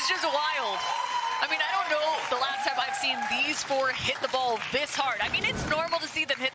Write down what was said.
is just wild. I mean, I don't know the last time I've seen these four hit the ball this hard. I mean, it's normal to see them hit